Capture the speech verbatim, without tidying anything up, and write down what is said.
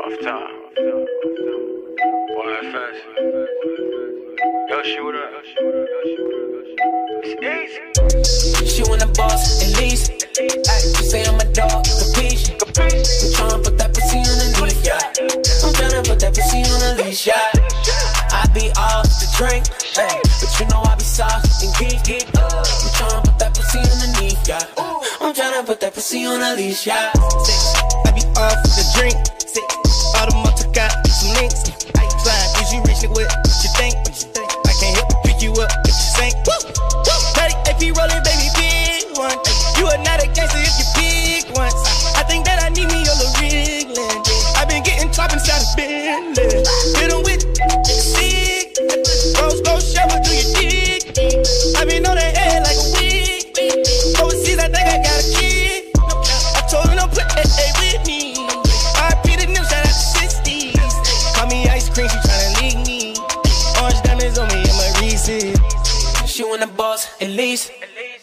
Off top. Y F S. Yo, she what up? It's easy. She want a boss, at least. She say I'm a dog, capiche. I'm tryna put that pussy on a leash, yeah. I'm tryna put that pussy on a leash, yeah. I be off the drink, hey, but you know I be soft and geek. I'm tryna put that pussy underneath, yeah. I'm tryna put that pussy on a leash, yeah. I be off the drink, sick. All the motor got some links. I slide, is you reaching with what you think? I can't help but pick you up if you sink. thirty A P rolling, baby, big one. You are not a gangster if you pick once. I think that I need me a little wriggling. I've been getting top inside of Bentley. Hit 'em with sick. Rose gold shower, do your dick. I been on that head like a wig. Overseas, I think I got a kid. I told him don't put that A with me. I repeated them, shout out to sixties. Call me ice cream, she tryna leak me. Orange diamonds on me in my Reese's. She want a boss, at least.